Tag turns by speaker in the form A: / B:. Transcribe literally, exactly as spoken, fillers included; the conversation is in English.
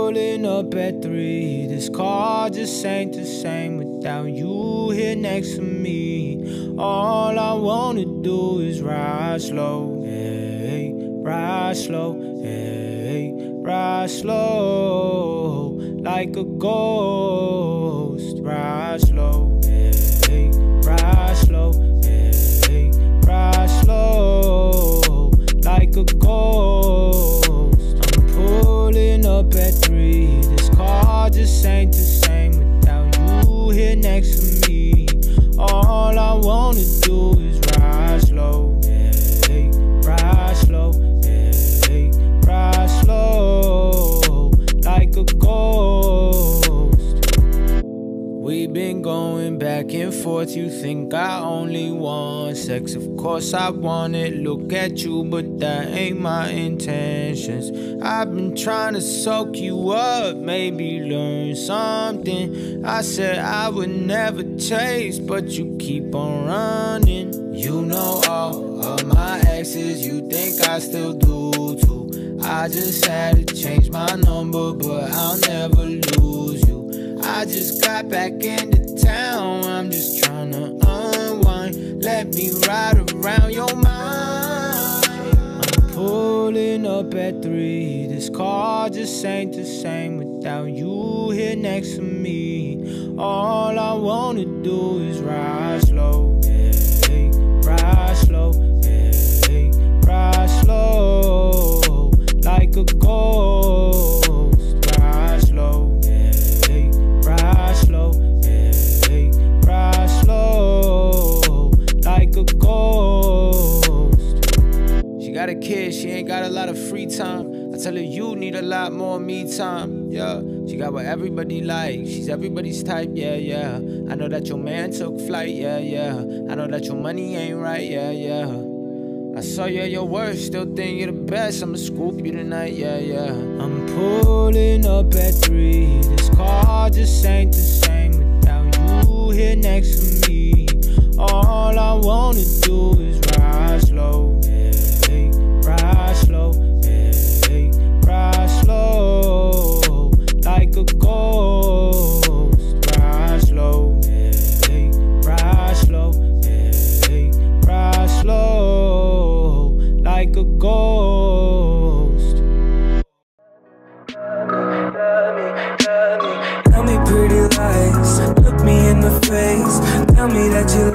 A: pulling up at three. This car just ain't the same without you here next to me. All I wanna do is ride slow, hey, ride slow, hey, ride slow, like a ghost. Ride slow, hey, ride slow, hey, ride slow, like a ghost. I'm pulling up at three. This car just ain't the same without you here next to me. All I wanna do is ride slow, hey, ride slow, hey, ride slow, like a ghost. We've been going back and forth. You think I only want sex? Of course I want it. Look at you, but that ain't my intentions. I've been trying to soak you up, maybe learn something. I said I would never chase, but you keep on running. You know all of my exes, you think I still do too. I just had to change my number, but I'll never lose you. I just got back into town, I'm just trying to unwind. Let me ride around your mind. I'm pulling up at three. This car just ain't the same without you here next to me. All I wanna do is ride slow, hey, ride slow, hey, ride slow, like a ghost. Ride slow, hey, ride slow, hey, ride slow, like a ghost. She got a kid, she ain't got a lot of free time. I tell her you need a lot more me time, yeah. She got what everybody like, she's everybody's type, yeah, yeah. I know that your man took flight, yeah, yeah. I know that your money ain't right, yeah, yeah. I saw you at your worst, still think you're the best. I'ma scoop you tonight, yeah, yeah. I'm pulling up at three. This car just ain't the same without you here next to me. All I wanna do is ride slow, hey, ride slow, hey, ride slow, like a ghost. Ride slow, hey, ride slow, hey, ride slow, like a ghost.
B: Tell me pretty lies, look me in the face. Tell me that you